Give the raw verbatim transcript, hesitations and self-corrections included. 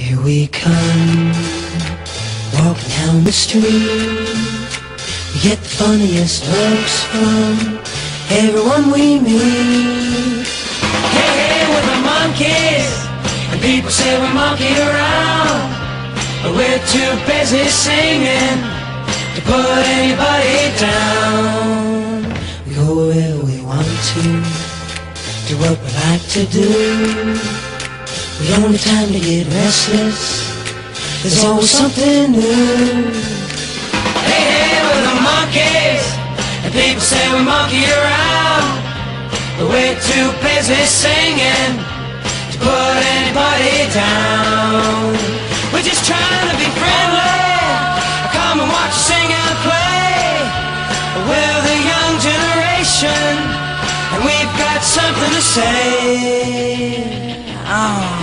Here we come, walking down the street. We get the funniest looks from everyone we meet. Hey, hey, we're the monkeys, and people say we monkey around, but we're too busy singing to put anybody down. We go wherever we want to, do what we like to do. We don't have time to get restless, there's always something new. Hey, hey, we're the monkeys, and people say we monkey around, but we're too busy singing to put anybody down. We're just trying to be friendly, come and watch us sing and play. We're the young generation, and we've got something to say. Oh.